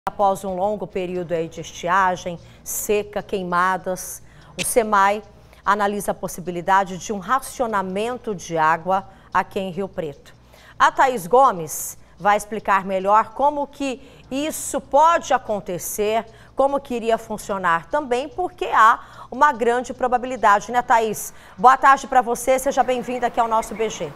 Após um longo período aí de estiagem, seca, queimadas, o SEMAI analisa a possibilidade de um racionamento de água aqui em Rio Preto. A Thaís Gomes vai explicar melhor como que isso pode acontecer, como que iria funcionar também, porque há uma grande probabilidade, né, Thaís? Boa tarde para você, seja bem-vinda aqui ao nosso BG.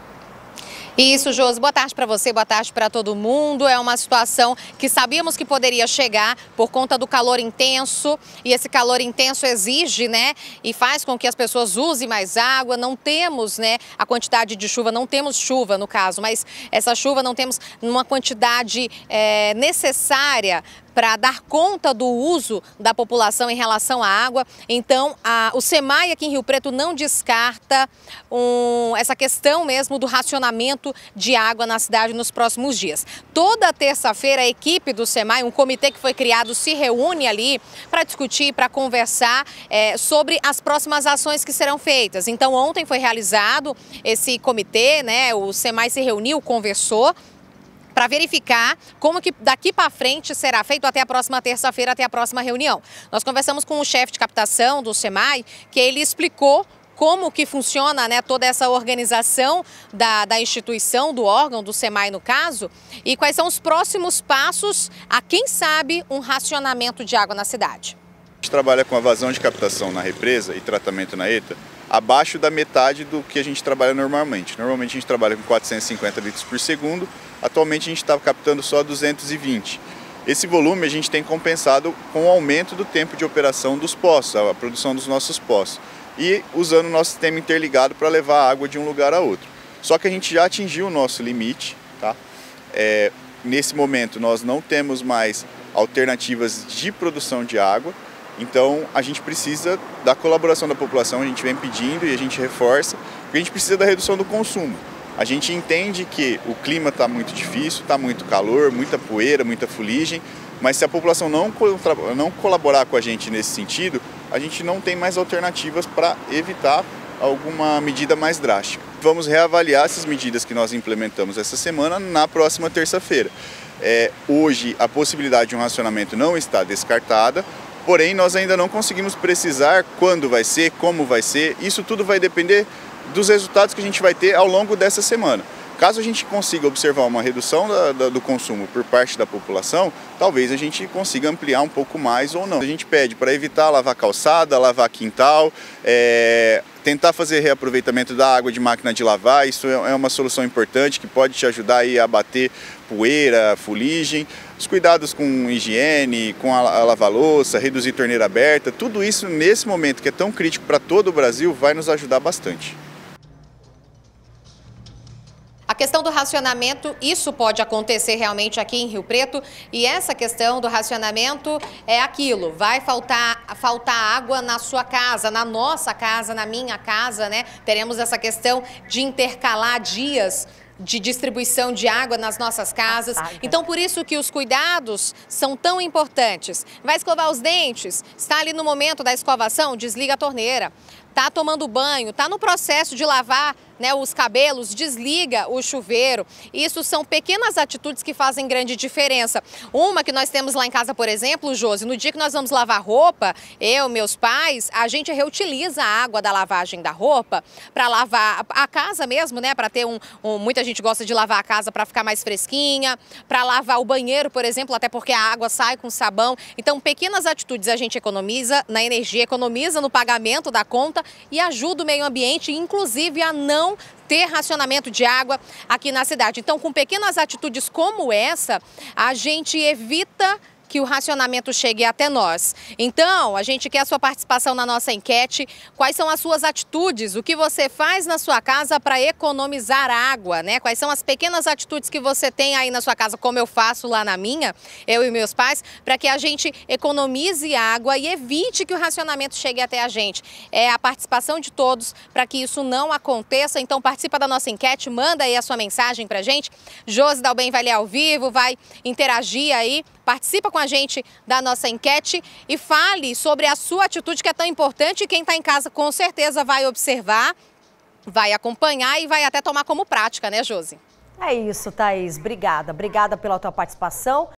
Isso, Josi. Boa tarde para você, boa tarde para todo mundo. É uma situação que sabíamos que poderia chegar por conta do calor intenso, e esse calor intenso exige, né, e faz com que as pessoas usem mais água. Não temos, né, a quantidade de chuva, não temos chuva no caso, mas essa chuva não temos numa quantidade necessária para dar conta do uso da população em relação à água. Então, o SEMAI aqui em Rio Preto não descarta essa questão mesmo do racionamento de água na cidade nos próximos dias. Toda terça-feira a equipe do SEMAI, um comitê que foi criado, se reúne ali para discutir, para conversar sobre as próximas ações que serão feitas. Então, ontem foi realizado esse comitê, né? O SEMAI se reuniu, conversou para verificar como que daqui para frente será feito até a próxima terça-feira, até a próxima reunião. Nós conversamos com o chefe de captação do SEMAI, que ele explicou como que funciona, né, toda essa organização da instituição, do órgão, do SEMAI no caso, e quais são os próximos passos a, quem sabe, um racionamento de água na cidade. A gente trabalha com a vazão de captação na represa e tratamento na ETA abaixo da metade do que a gente trabalha normalmente. Normalmente a gente trabalha com 450 litros por segundo, atualmente a gente está captando só 220. Esse volume a gente tem compensado com o aumento do tempo de operação dos poços, a produção dos nossos poços, e usando o nosso sistema interligado para levar a água de um lugar a outro. Só que a gente já atingiu o nosso limite, tá? Nesse momento nós não temos mais alternativas de produção de água. Então a gente precisa da colaboração da população, a gente vem pedindo e a gente reforça, porque a gente precisa da redução do consumo. A gente entende que o clima está muito difícil, está muito calor, muita poeira, muita fuligem, mas se a população não colaborar com a gente nesse sentido, a gente não tem mais alternativas para evitar alguma medida mais drástica. Vamos reavaliar essas medidas que nós implementamos essa semana na próxima terça-feira. Hoje a possibilidade de um racionamento não está descartada, porém, nós ainda não conseguimos precisar quando vai ser, como vai ser. Isso tudo vai depender dos resultados que a gente vai ter ao longo dessa semana. Caso a gente consiga observar uma redução do consumo por parte da população, talvez a gente consiga ampliar um pouco mais ou não. A gente pede para evitar lavar calçada, lavar quintal, tentar fazer reaproveitamento da água de máquina de lavar. Isso é uma solução importante que pode te ajudar aí a abater poeira, fuligem. Os cuidados com higiene, com a lava-louça, reduzir torneira aberta, tudo isso nesse momento que é tão crítico para todo o Brasil vai nos ajudar bastante. A questão do racionamento, isso pode acontecer realmente aqui em Rio Preto, e essa questão do racionamento é aquilo, vai faltar água na sua casa, na nossa casa, na minha casa, né? Teremos essa questão de intercalar dias de distribuição de água nas nossas casas. Então, por isso que os cuidados são tão importantes. Vai escovar os dentes, está ali no momento da escovação, desliga a torneira. Está tomando banho, está no processo de lavar, né, os cabelos, desliga o chuveiro. Isso são pequenas atitudes que fazem grande diferença. Uma que nós temos lá em casa, por exemplo, Josi, no dia que nós vamos lavar roupa, eu, meus pais, a gente reutiliza a água da lavagem da roupa para lavar a casa mesmo, né, para ter muita gente gosta de lavar a casa para ficar mais fresquinha, para lavar o banheiro, por exemplo, até porque a água sai com sabão. Então, pequenas atitudes a gente economiza na energia, economiza no pagamento da conta e ajuda o meio ambiente, inclusive a não ter racionamento de água aqui na cidade. Então, com pequenas atitudes como essa, a gente evita que o racionamento chegue até nós. Então, a gente quer a sua participação na nossa enquete. Quais são as suas atitudes? O que você faz na sua casa para economizar água, né? Quais são as pequenas atitudes que você tem aí na sua casa, como eu faço lá na minha, eu e meus pais, para que a gente economize água e evite que o racionamento chegue até a gente. É a participação de todos para que isso não aconteça. Então, participa da nossa enquete, manda aí a sua mensagem para a gente. Josi Dalben vai ler ao vivo, vai interagir aí. Participa com a gente da nossa enquete e fale sobre a sua atitude, que é tão importante, e quem está em casa com certeza vai observar, vai acompanhar e vai até tomar como prática, né, Josi? É isso, Thaís. Obrigada. Obrigada pela tua participação.